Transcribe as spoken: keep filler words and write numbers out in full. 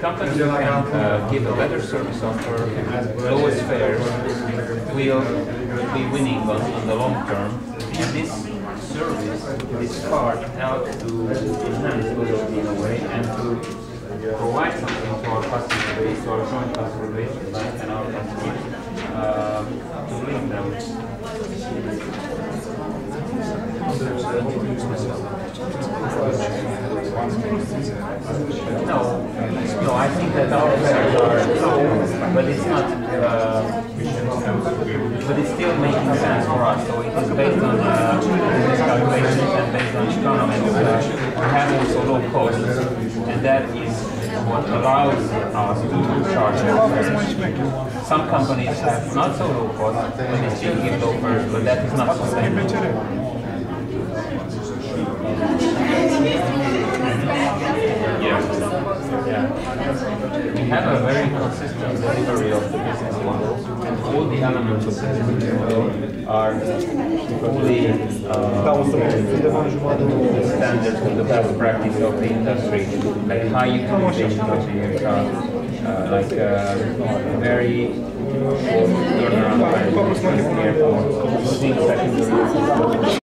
companies who can uh, give a better service offer, lowest fares, will be winning on, on the long term. And this service, this card, helps to enhance loyalty in a way and to provide something to our customer base, to our joint customer base, and our customers, uh, to link them. No, no, I think that our fares are, but it's not, uh, but it's still making sense for us. So it is based on uh, business calculations and based on economics. Uh, we have also low costs, and that is what allows us to charge low fares. Some companies have not so low costs, but they still give low fares, but that is not sustainable. Yeah. We have a very consistent delivery of the business model, and all the elements of the business model are fully uh, standards of the best practice of the industry, like high utilization of the aircraft, uh, like uh, very short turnaround time at the airport, using secondary